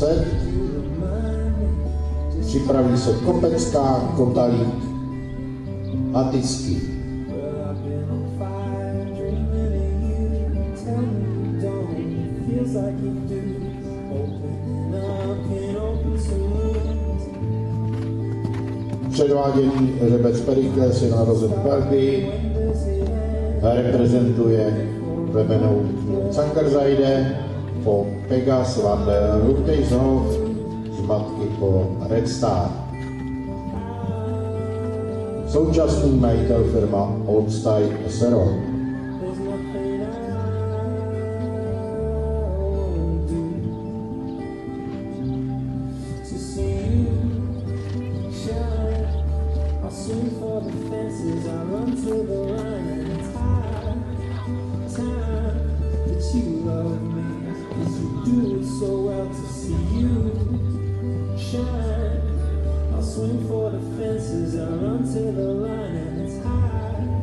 20. Připraví se Kopecká, Kotalík a Tisky. Předváděný Řebec Perikles je narozen v Belgii, reprezentuje plemenou Cankerzijde po Pegas van der Rutteyshof z matky po Red Star. Současný majitel firma Oldstyle SRO. Swing for the fences, I run to the line and it's high.